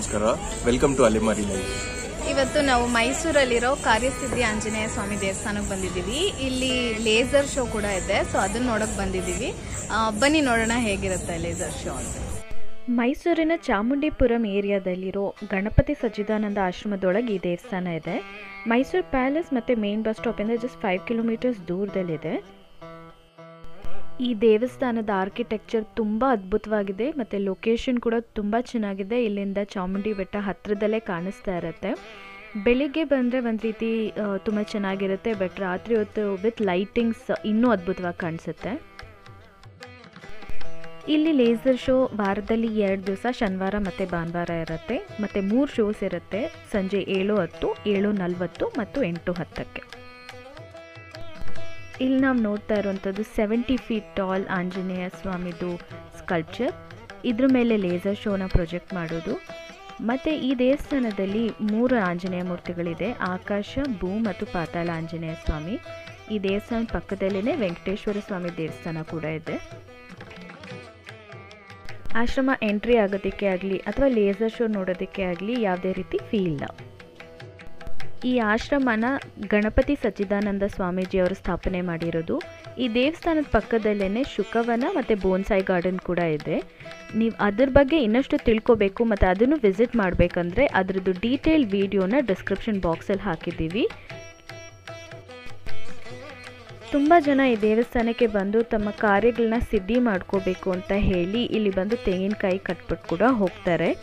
ನಮಸ್ಕಾರ, welcome to ಅಲೆಮಾರಿ life. ಇವತ್ತು ನಾವು ಮೈಸೂರಲ್ಲಿರೋ ಕಾರ್ಯಸಿದ್ಧಿ ಆಂಜನೇಯ ಸ್ವಾಮಿ ದೇವಸ್ಥಾನಕ್ಕೆ ಬಂದಿದ್ದೀವಿ. ಇಲ್ಲಿ ಲೇಸರ್ ಶೋ ಕೂಡ ಇದೆ, ಸೊ ಅದನ್ನ ನೋಡಕ್ ಬಂದಿದ್ದೀವಿ. ಬನ್ನಿ ನೋಡೋಣ ಹೇಗಿರುತ್ತೆ ಲೇಸರ್ ಶೋ ಅಂತ. ಮೈಸೂರಿನ ಚಾಮುಂಡಿಪುರಂ ಏರಿಯಾದಲ್ಲಿರೋ ಗಣಪತಿ ಸಚ್ಚಿದಾನಂದ ಆಶ್ರಮದೊಳಗೆ ಈ ದೇವಸ್ಥಾನ ಇದೆ. ಮೈಸೂರು ಪ್ಯಾಲೇಸ್ ಮತ್ತು ಮೇನ್ ಬಸ್ ಸ್ಟಾಪಿಂದ ಜಸ್ಟ್ 5 ಕಿಲೋಮೀಟರ್ಸ್ ದೂರದಲ್ಲಿದೆ. ಈ ದೇವಸ್ಥಾನದ ಆರ್ಕಿಟೆಕ್ಚರ್ ತುಂಬ ಅದ್ಭುತವಾಗಿದೆ ಮತ್ತು ಲೊಕೇಶನ್ ಕೂಡ ತುಂಬ ಚೆನ್ನಾಗಿದೆ. ಇಲ್ಲಿಂದ ಚಾಮುಂಡಿ ಬೆಟ್ಟ ಹತ್ತಿರದಲ್ಲೇ ಕಾಣಿಸ್ತಾ ಇರುತ್ತೆ. ಬೆಳಿಗ್ಗೆ ಬಂದರೆ ಒಂದು ರೀತಿ ತುಂಬ ಚೆನ್ನಾಗಿರುತ್ತೆ, ಬಟ್ ರಾತ್ರಿ ಹೊತ್ತು ವಿತ್ ಲೈಟಿಂಗ್ಸ್ ಇನ್ನೂ ಅದ್ಭುತವಾಗಿ ಕಾಣಿಸುತ್ತೆ. ಇಲ್ಲಿ ಲೇಸರ್ ಶೋ ವಾರದಲ್ಲಿ 2 ದಿವಸ ಶನಿವಾರ ಮತ್ತು ಭಾನುವಾರ ಇರುತ್ತೆ. ಮತ್ತು 3 ಶೋಸ್ ಇರುತ್ತೆ, ಸಂಜೆ 7:10, 7:40 ಮತ್ತು 8:10. ಇಲ್ಲಿ ನಾವು ನೋಡ್ತಾ ಇರುವಂಥದ್ದು 70 ಫೀಟ್ ಟಾಲ್ ಆಂಜನೇಯ ಸ್ವಾಮಿದು ಸ್ಕಲ್ಪ್ಚರ್. ಇದ್ರ ಮೇಲೆ ಲೇಸರ್ ಶೋನ ಪ್ರೊಜೆಕ್ಟ್ ಮಾಡೋದು. ಮತ್ತು ಈ ದೇವಸ್ಥಾನದಲ್ಲಿ 3 ಆಂಜನೇಯ ಮೂರ್ತಿಗಳಿದೆ: ಆಕಾಶ, ಭೂ ಮತ್ತು ಪಾತಾಳ ಆಂಜನೇಯ ಸ್ವಾಮಿ. ಈ ದೇವಸ್ಥಾನದ ಪಕ್ಕದಲ್ಲೇ ವೆಂಕಟೇಶ್ವರ ಸ್ವಾಮಿ ದೇವಸ್ಥಾನ ಕೂಡ ಇದೆ. ಆಶ್ರಮ ಎಂಟ್ರಿ ಆಗೋದಕ್ಕೆ ಆಗಲಿ ಅಥವಾ ಲೇಸರ್ ಶೋ ನೋಡೋದಕ್ಕೆ ಆಗಲಿ ಯಾವುದೇ ರೀತಿ ಫೀ ಇಲ್ಲ. ಈ ಆಶ್ರಮನ ಗಣಪತಿ ಸಚ್ಚಿದಾನಂದ ಸ್ವಾಮೀಜಿಯವರು ಸ್ಥಾಪನೆ ಮಾಡಿರೋದು. ಈ ದೇವಸ್ಥಾನದ ಪಕ್ಕದಲ್ಲೇ ಶುಕವನ ಮತ್ತು ಬೋನ್ಸಾಯಿ ಗಾರ್ಡನ್ ಕೂಡ ಇದೆ. ನೀವು ಅದ್ರ ಬಗ್ಗೆ ಇನ್ನಷ್ಟು ತಿಳ್ಕೊಬೇಕು ಮತ್ತು ಅದನ್ನು ವಿಸಿಟ್ ಮಾಡಬೇಕಂದ್ರೆ ಅದರದ್ದು ಡೀಟೇಲ್ ವಿಡಿಯೋನ ಡಿಸ್ಕ್ರಿಪ್ಷನ್ ಬಾಕ್ಸಲ್ಲಿ ಹಾಕಿದ್ದೀವಿ. ತುಂಬ ಜನ ಈ ದೇವಸ್ಥಾನಕ್ಕೆ ಬಂದು ತಮ್ಮ ಕಾರ್ಯಗಳನ್ನ ಸಿದ್ಧಿ ಮಾಡ್ಕೋಬೇಕು ಅಂತ ಹೇಳಿ ಇಲ್ಲಿ ಬಂದು ತೆಂಗಿನಕಾಯಿ ಕಟ್ಬಿಟ್ಟು ಕೂಡ ಹೋಗ್ತಾರೆ.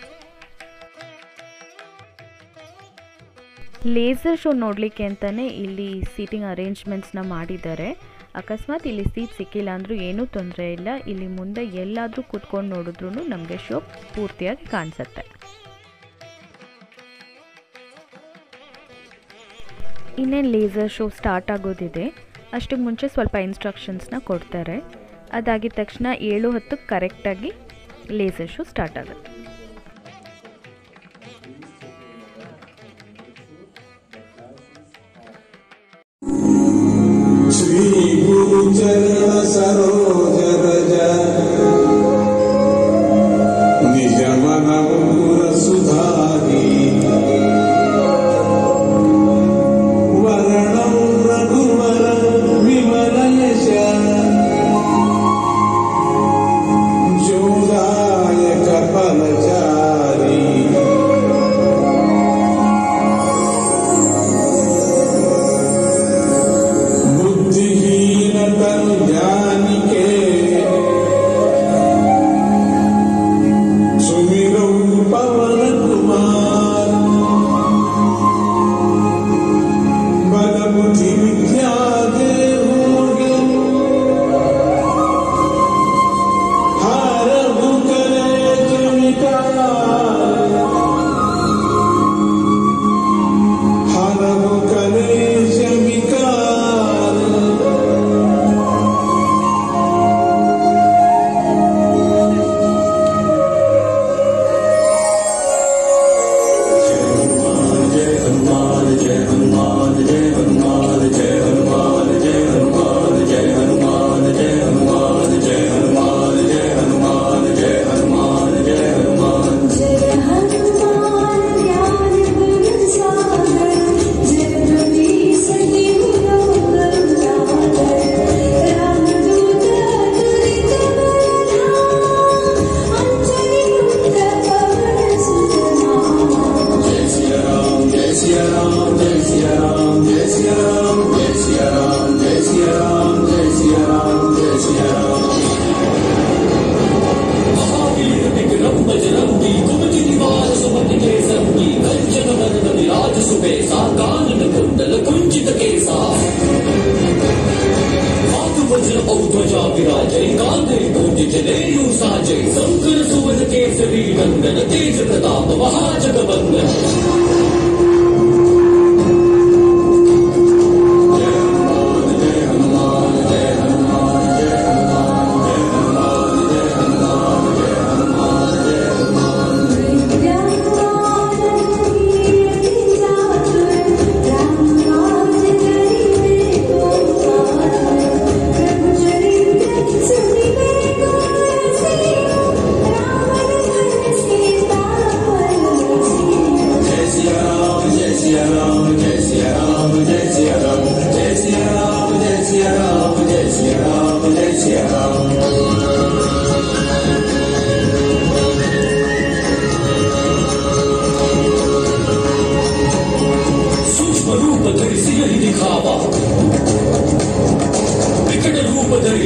ಲೇಸರ್ ಶೋ ನೋಡಲಿಕ್ಕೆ ಅಂತಲೇ ಇಲ್ಲಿ ಸೀಟಿಂಗ್ ಅರೇಂಜ್ಮೆಂಟ್ಸ್ನ ಮಾಡಿದ್ದಾರೆ. ಅಕಸ್ಮಾತ್ ಇಲ್ಲಿ ಸೀಟ್ ಸಿಕ್ಕಿಲ್ಲ ಅಂದರೂ ಏನೂ ತೊಂದರೆ ಇಲ್ಲ. ಇಲ್ಲಿ ಮುಂದೆ ಎಲ್ಲಾದರೂ ಕೂತ್ಕೊಂಡು ನೋಡಿದ್ರೂ ನಮಗೆ ಶೋ ಪೂರ್ತಿಯಾಗಿ ಕಾಣಿಸುತ್ತೆ. ಇನ್ನೇನು ಲೇಸರ್ ಶೋ ಸ್ಟಾರ್ಟ್ ಆಗೋದಿದೆ, ಅಷ್ಟಕ್ಕೆ ಮುಂಚೆ ಸ್ವಲ್ಪ ಇನ್ಸ್ಟ್ರಕ್ಷನ್ಸ್ನ ಕೊಡ್ತಾರೆ. ಅದಾಗಿದ ತಕ್ಷಣ 7:10 ಕರೆಕ್ಟಾಗಿ ಲೇಸರ್ ಶೋ ಸ್ಟಾರ್ಟ್ ಆಗುತ್ತೆ. ಶ್ರೀ ಗುರುಚರಣ ಸರೋಜರಜ ನಿಜ ಮನಮೂರ ಸುಧಾರಿ ವರಣಂ ರಘುವರ ವಿಮಲ ಯಶ ಜೋದಾಯಕ ಫಲಚಾರಿ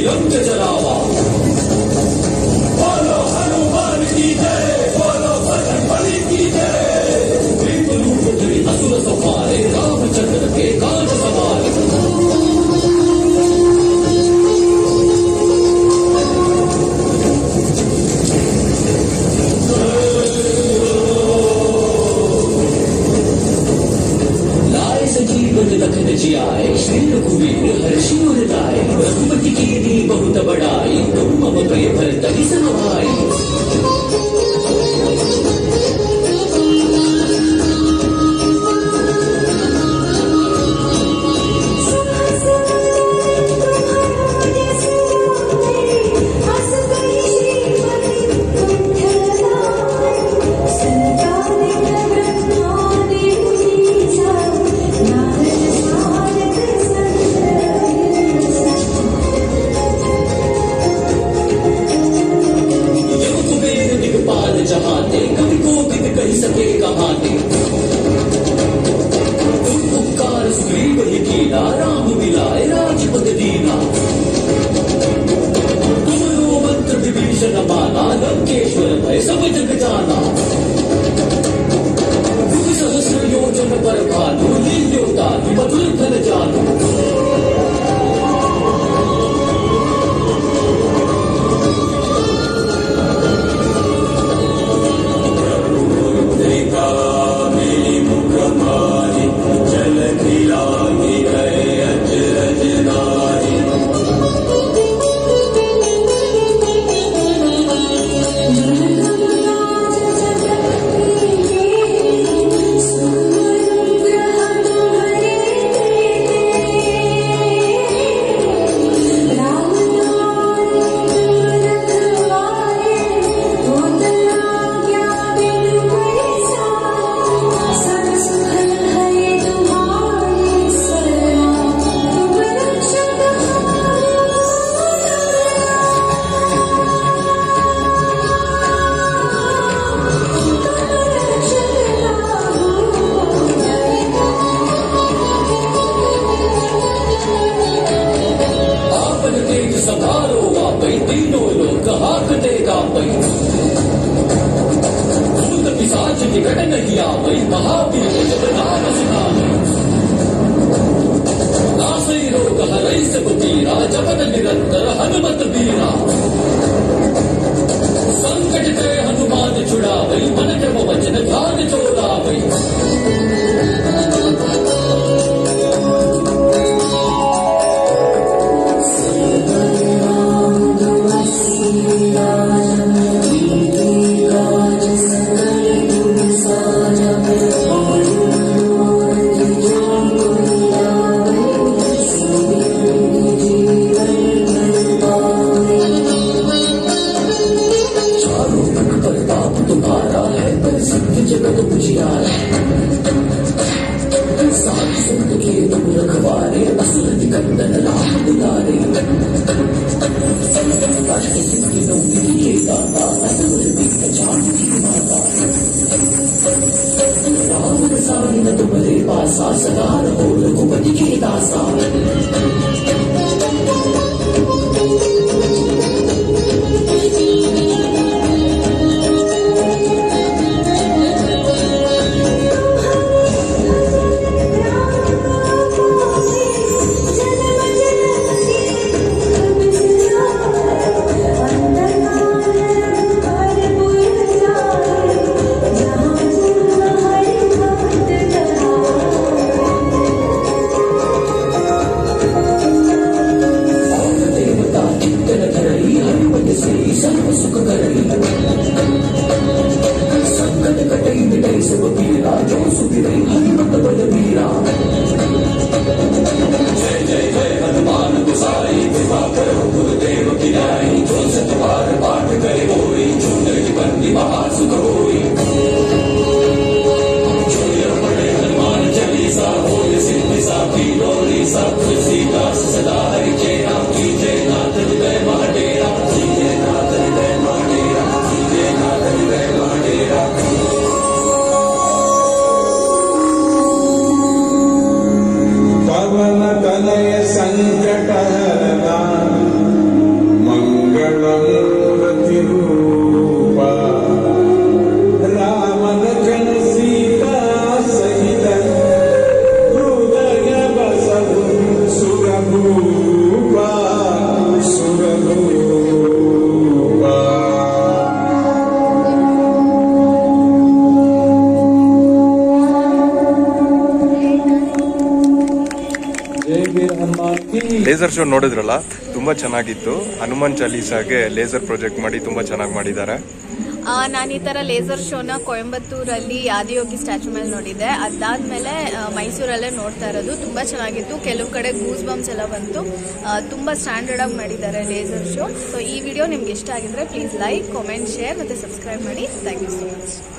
त्रिरंग जलावा। बोलो हनुमान की जय, बोलो बजरंगबली की जय। असुर संहारे रामचंद्र के काज सवारे। लाए संजीवन लखन जियाए, श्री रघुवीर हर्षि उर लाए। रघुपति कीनी बहुत बड़ाई, तुम मम प्रिय भरतहि समाई। जहाते कभी को कित कही सके कहाते। तुम उपकार सुग्रीव ही कीना, राम मिलाए राजपद दीना। तुमरो मंत्र विभीषण माना, लंकेश्वर भय सब जग जाना। युग सहस्र योजन पर भानु, लील्योता मधुर फल जानु। जपत निरंतर हनुमत बीरा। संकट ते हनुमान छुड़ावै, मन क्रम वचन ध्यान चोरावै। जगत उजियारे, साधु संत के तुम रखवारे, असुर निकंदन राम दुलारे। कार्य सिद्धि नौमिति के दाता, असुर दीन चामुंडी माता। राम रसायन न तुम्हारे पासा, सदा रहो रघुपति के दासा। ಲೇಸರ್ ಶೋ ನೋಡಿದ್ರಲ್ಲ, ತುಂಬಾ ಚೆನ್ನಾಗಿತ್ತು. ಹನುಮಾನ್ ಚಾಲೀಸಾಗೆ ಲೇಸರ್ ಪ್ರಾಜೆಕ್ಟ್ ಮಾಡಿ ತುಂಬಾ ಚೆನ್ನಾಗಿ ಮಾಡಿದ್ದಾರೆ. ನಾನು ಈ ತರ ಲೇಸರ್ ಶೋನ ಕೊಯಂಬತ್ತೂರಲ್ಲಿ ಆದಿಯೋಗಿ ಸ್ಟ್ಯಾಚು ಮೇಲೆ ನೋಡಿದ್ದೆ. ಅದಾದ್ಮೇಲೆ ಮೈಸೂರಲ್ಲೇ ನೋಡ್ತಾ ಇರೋದು. ತುಂಬಾ ಚೆನ್ನಾಗಿತ್ತು. ಕೆಲವು ಕಡೆ ಗೂಸ್ ಬಂಪ್ಸ್ ಎಲ್ಲ ಬಂತು. ತುಂಬಾ ಸ್ಟ್ಯಾಂಡರ್ಡ್ ಆಗಿ ಮಾಡಿದ್ದಾರೆ ಲೇಸರ್ ಶೋ. ಸೊ ಈ ವಿಡಿಯೋ ನಿಮ್ಗೆ ಇಷ್ಟ ಆಗಿದ್ರೆ ಪ್ಲೀಸ್ ಲೈಕ್, ಕಾಮೆಂಟ್, ಶೇರ್ ಮತ್ತೆ ಸಬ್ಸ್ಕ್ರೈಬ್ ಮಾಡಿ. Thank you so much.